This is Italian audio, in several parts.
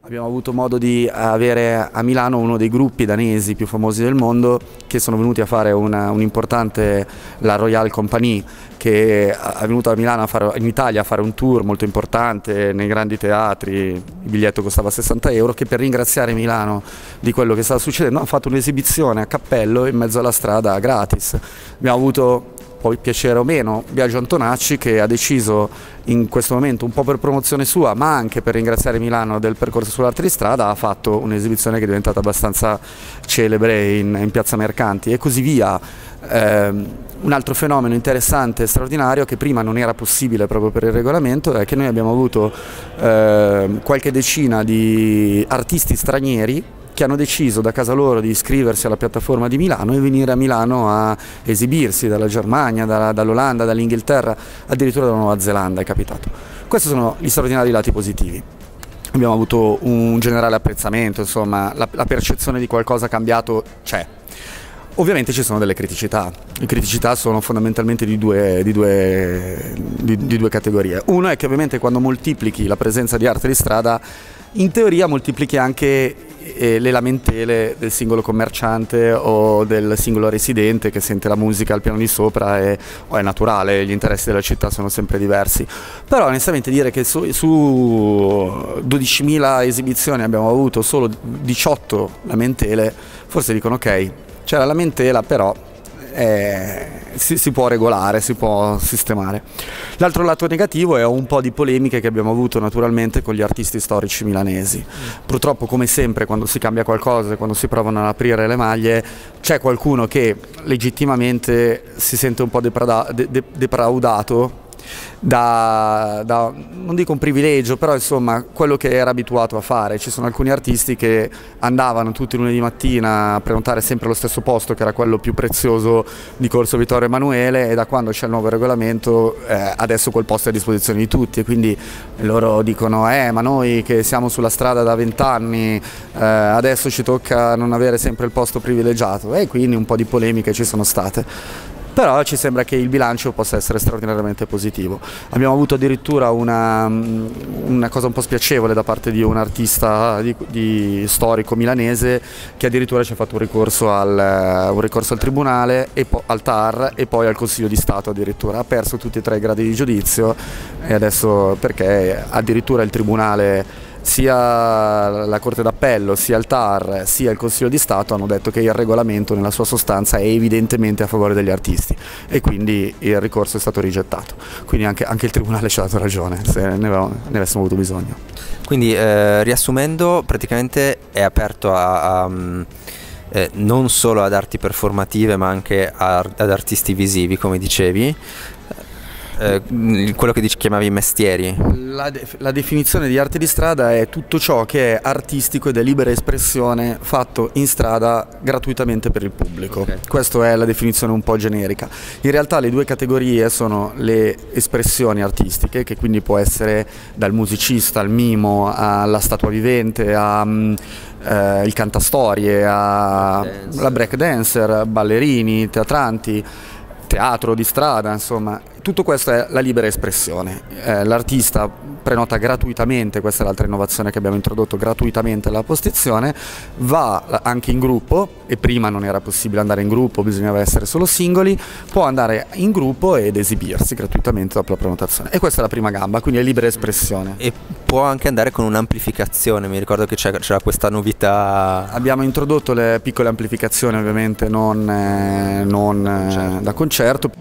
Abbiamo avuto modo di avere a Milano uno dei gruppi danesi più famosi del mondo che sono venuti a fare un'importante, la Royal Company, che è venuta a Milano in Italia a fare un tour molto importante nei grandi teatri, il biglietto costava 60 euro, che per ringraziare Milano di quello che stava succedendo ha fatto un'esibizione a cappello in mezzo alla strada gratis. Abbiamo avuto, poi piacere o meno, Biagio Antonacci, che ha deciso in questo momento, un po' per promozione sua ma anche per ringraziare Milano del percorso sull'arte di strada, ha fatto un'esibizione che è diventata abbastanza celebre in Piazza Mercanti e così via. Un altro fenomeno interessante e straordinario che prima non era possibile proprio per il regolamento è che noi abbiamo avuto qualche decina di artisti stranieri che hanno deciso da casa loro di iscriversi alla piattaforma di Milano e venire a Milano a esibirsi, dalla Germania, dall'Olanda, dall'Inghilterra, addirittura dalla Nuova Zelanda è capitato. Questi sono gli straordinari lati positivi. Abbiamo avuto un generale apprezzamento, insomma, la percezione di qualcosa cambiato c'è. Ovviamente ci sono delle criticità. Le criticità sono fondamentalmente di due categorie. Uno è che ovviamente quando moltiplichi la presenza di arte di strada, in teoria moltiplichi anche le lamentele del singolo commerciante o del singolo residente che sente la musica al piano di sopra o è naturale, gli interessi della città sono sempre diversi. Però onestamente dire che su 12.000 esibizioni abbiamo avuto solo 18 lamentele, forse dicono ok, c'è la lamentela però si può regolare, si può sistemare. L'altro lato negativo è un po' di polemiche che abbiamo avuto naturalmente con gli artisti storici milanesi. Purtroppo, come sempre, quando si cambia qualcosa, quando si provano ad aprire le maglie, c'è qualcuno che legittimamente si sente un po' defraudato non dico un privilegio, però insomma quello che era abituato a fare. Ci sono alcuni artisti che andavano tutti i lunedì mattina a prenotare sempre lo stesso posto, che era quello più prezioso di Corso Vittorio Emanuele, e da quando c'è il nuovo regolamento adesso quel posto è a disposizione di tutti e quindi loro dicono ma noi che siamo sulla strada da 20 anni adesso ci tocca non avere sempre il posto privilegiato, e quindi un po' di polemiche ci sono state. Però ci sembra che il bilancio possa essere straordinariamente positivo. Abbiamo avuto addirittura una cosa un po' spiacevole da parte di un artista storico milanese che addirittura ci ha fatto un ricorso al tribunale, al TAR e poi al Consiglio di Stato addirittura. Ha perso tutti e tre i gradi di giudizio e adesso, perché addirittura il tribunale, sia la Corte d'Appello, sia il TAR, sia il Consiglio di Stato hanno detto che il regolamento nella sua sostanza è evidentemente a favore degli artisti e quindi il ricorso è stato rigettato. Quindi anche il Tribunale ci ha dato ragione, se ne avessimo avuto bisogno. Quindi riassumendo, praticamente è aperto non solo ad arti performative ma anche ad artisti visivi, come dicevi. Quello che chiamavi mestieri. La definizione di arte di strada è tutto ciò che è artistico ed è libera espressione fatto in strada gratuitamente per il pubblico. Okay. Questa è la definizione un po' generica. In realtà le due categorie sono le espressioni artistiche, che quindi può essere dal musicista al mimo alla statua vivente il cantastorie, la break dancer, ballerini, teatranti, teatro di strada, insomma, tutto questo è la libera espressione. L'artista prenota gratuitamente, questa è l'altra innovazione che abbiamo introdotto, gratuitamente la postazione, va anche in gruppo, e prima non era possibile andare in gruppo, bisognava essere solo singoli, può andare in gruppo ed esibirsi gratuitamente dopo la prenotazione. E questa è la prima gamba, quindi è libera espressione. E può anche andare con un'amplificazione, mi ricordo che c'era questa novità. Abbiamo introdotto le piccole amplificazioni, ovviamente non certo, da concerto.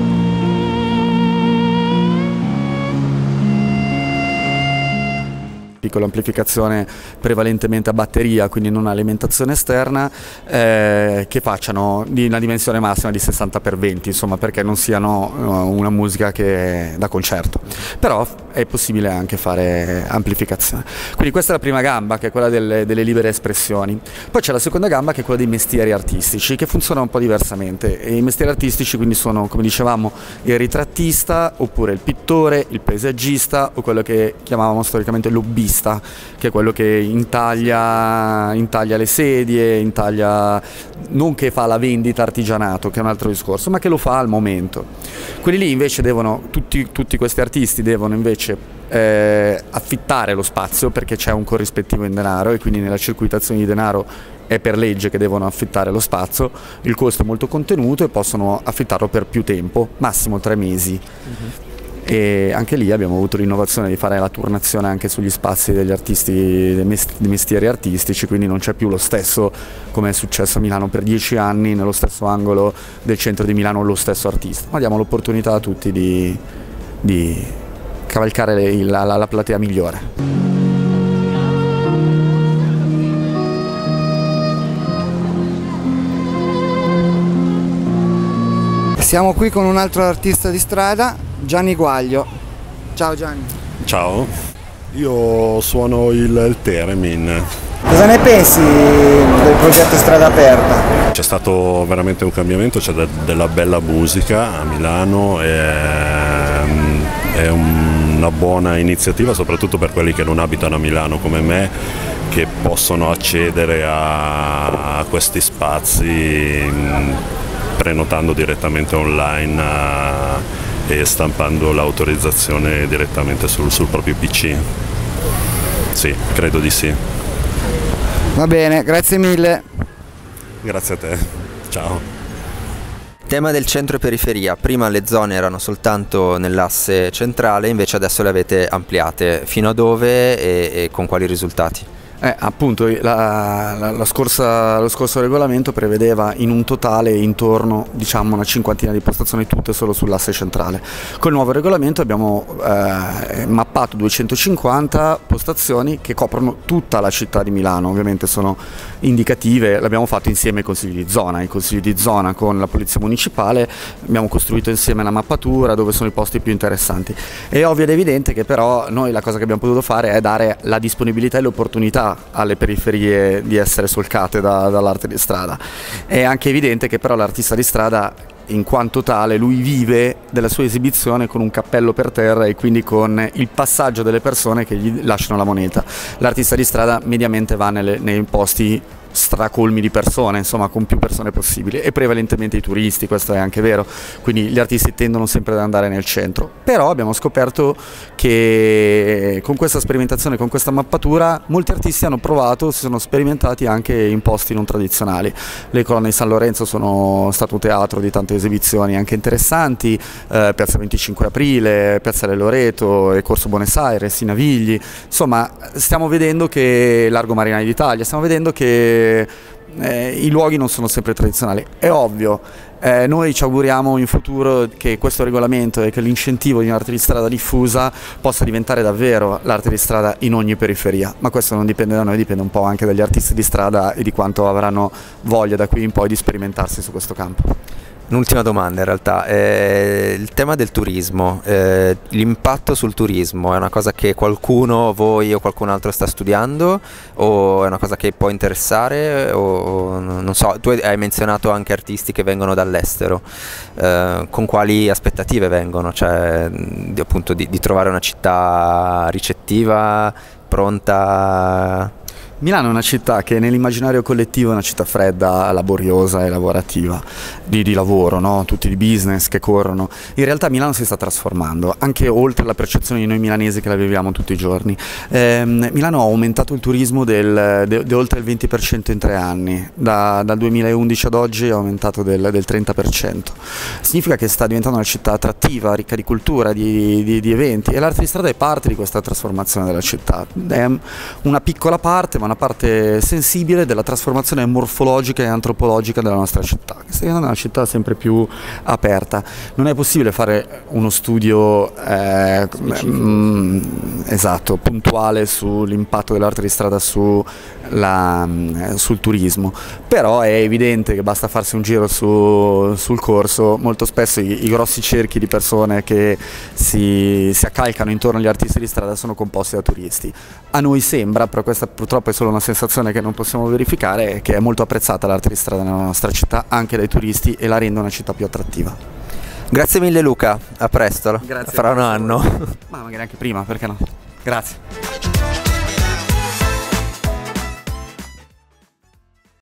Piccola amplificazione prevalentemente a batteria, quindi non alimentazione esterna, che facciano una dimensione massima di 60x20, insomma, perché non siano una musica che da concerto. Però è possibile anche fare amplificazione. Quindi questa è la prima gamba, che è quella delle libere espressioni. Poi c'è la seconda gamba, che è quella dei mestieri artistici, che funziona un po' diversamente. E i mestieri artistici quindi sono, come dicevamo, il ritrattista, oppure il pittore, il paesaggista, o quello che chiamavamo storicamente lobbista, l'artista, che è quello che intaglia le sedie, non che fa la vendita artigianato, che è un altro discorso, ma che lo fa al momento. Quelli lì invece tutti questi artisti devono invece affittare lo spazio, perché c'è un corrispettivo in denaro, e quindi nella circuitazione di denaro è per legge che devono affittare lo spazio. Il costo è molto contenuto e possono affittarlo per più tempo, massimo 3 mesi. E anche lì abbiamo avuto l'innovazione di fare la turnazione anche sugli spazi degli artisti, dei mestieri artistici, quindi non c'è più lo stesso, come è successo a Milano per 10 anni, nello stesso angolo del centro di Milano lo stesso artista, ma diamo l'opportunità a tutti di cavalcare la platea migliore. Siamo qui con un altro artista di strada, Gianni Guaglio. Ciao Gianni. Ciao, io suono il theremin. Cosa ne pensi del progetto Strada Aperta? C'è stato veramente un cambiamento, c'è della bella musica a Milano, è una buona iniziativa soprattutto per quelli che non abitano a Milano come me, che possono accedere a questi spazi prenotando direttamente online e stampando l'autorizzazione direttamente sul proprio PC. Sì, credo di sì. Va bene, grazie mille. Grazie a te, ciao. Tema del centro e periferia: prima le zone erano soltanto nell'asse centrale, invece adesso le avete ampliate. Fino a dove e con quali risultati? Appunto lo scorso regolamento prevedeva in un totale intorno, diciamo, una cinquantina di postazioni, tutte solo sull'asse centrale. Col nuovo regolamento abbiamo mappato 250 postazioni che coprono tutta la città di Milano. Ovviamente sono indicative, l'abbiamo fatto insieme ai consigli di zona. I consigli di zona con la polizia municipale abbiamo costruito insieme la mappatura dove sono i posti più interessanti. È ovvio ed evidente che però noi la cosa che abbiamo potuto fare è dare la disponibilità e l'opportunità alle periferie di essere solcate dall'arte di strada. È anche evidente che però l'artista di strada, in quanto tale, lui vive della sua esibizione con un cappello per terra e quindi con il passaggio delle persone che gli lasciano la moneta. L'artista di strada mediamente va nei posti stracolmi di persone, insomma, con più persone possibili, e prevalentemente i turisti, questo è anche vero, quindi gli artisti tendono sempre ad andare nel centro. Però abbiamo scoperto che con questa sperimentazione, con questa mappatura, molti artisti hanno provato, si sono sperimentati anche in posti non tradizionali. Le colonne di San Lorenzo sono stato un teatro di tante esibizioni anche interessanti, Piazza 25 Aprile, Piazza del Loreto e Corso Buenos Aires, i Navigli, insomma stiamo vedendo che Largo Marinai d'Italia, stiamo vedendo che i luoghi non sono sempre tradizionali. È ovvio, noi ci auguriamo in futuro che questo regolamento e che l'incentivo di un'arte di strada diffusa possa diventare davvero l'arte di strada in ogni periferia, ma questo non dipende da noi, dipende un po' anche dagli artisti di strada e di quanto avranno voglia da qui in poi di sperimentarsi su questo campo. Un'ultima domanda in realtà, il tema del turismo, l'impatto sul turismo è una cosa che qualcuno, voi o qualcun altro sta studiando, o è una cosa che può interessare, o non so, tu hai menzionato anche artisti che vengono dall'estero, con quali aspettative vengono, cioè appunto di trovare una città ricettiva, pronta? Milano è una città che nell'immaginario collettivo è una città fredda, laboriosa e lavorativa, di lavoro, no? Tutti di business che corrono. In realtà Milano si sta trasformando, anche oltre la percezione di noi milanesi che la viviamo tutti i giorni. Milano ha aumentato il turismo di oltre il 20% in 3 anni, dal 2011 ad oggi è aumentato del 30%. Significa che sta diventando una città attrattiva, ricca di cultura, di eventi, e l'arte di strada è parte di questa trasformazione della città. È una piccola parte, ma una parte sensibile della trasformazione morfologica e antropologica della nostra città, che sta diventando una città sempre più aperta. Non è possibile fare uno studio esatto, puntuale sull'impatto dell'arte di strada sul turismo, però è evidente che basta farsi un giro sul corso. Molto spesso i grossi cerchi di persone che si accalcano intorno agli artisti di strada sono composti da turisti. A noi sembra, però questa purtroppo è solo una sensazione che non possiamo verificare, che è molto apprezzata l'arte di strada nella nostra città anche dai turisti e la rende una città più attrattiva. Grazie mille Luca, a presto. Grazie. Fra un anno. Ma magari anche prima, perché no? Grazie.